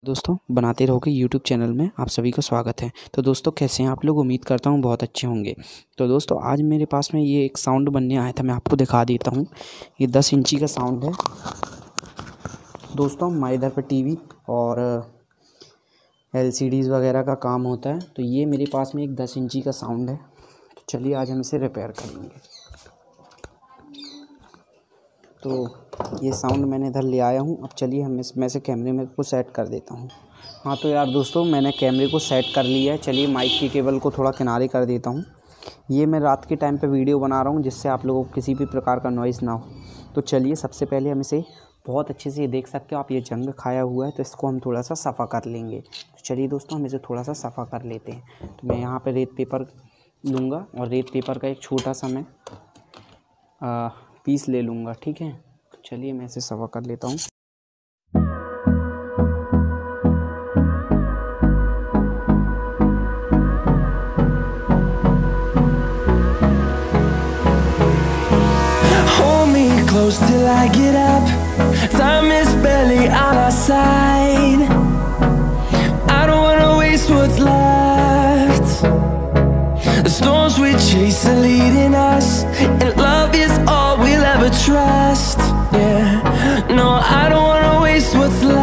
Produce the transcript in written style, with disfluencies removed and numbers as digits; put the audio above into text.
दोस्तों बनाते रहोगे यूट्यूब चैनल में आप सभी का स्वागत है। तो दोस्तों कैसे हैं आप लोग, उम्मीद करता हूँ बहुत अच्छे होंगे। तो दोस्तों आज मेरे पास में ये एक साउंड बनने आया था, मैं आपको दिखा देता हूँ। ये 10 इंची का साउंड है दोस्तों। हमारे इधर पर टीवी और LCDs वगैरह का काम होता है, तो ये मेरे पास में एक 10 इंची का साउंड है। तो चलिए आज हम इसे रिपेयर करेंगे। तो ये साउंड मैंने इधर ले आया हूँ। अब चलिए हम इसमें से कैमरे में को सेट कर देता हूँ। हाँ तो यार दोस्तों मैंने कैमरे को सेट कर लिया है। चलिए माइक की केबल को थोड़ा किनारे कर देता हूँ। ये मैं रात के टाइम पे वीडियो बना रहा हूँ जिससे आप लोगों को किसी भी प्रकार का नॉइज़ ना हो। तो चलिए सबसे पहले हम इसे बहुत अच्छे से देख सकते हो आप, ये जंग खाया हुआ है, तो इसको हम थोड़ा सा सफ़ा कर लेंगे। तो चलिए दोस्तों हम इसे थोड़ा सा सफ़ा कर लेते हैं। तो मैं यहाँ पर रेत पेपर लूँगा और रेत पेपर का एक छोटा सा मैं पीस ले लूँगा, ठीक है। तो चलिए मैं इसे सफ़ा कर लेता हूँ। Close till I get up. Time is barely on our side. I don't wanna waste what's left. The storms we chase are leading us, and love is all we'll ever trust. Yeah, no, I don't wanna waste what's left.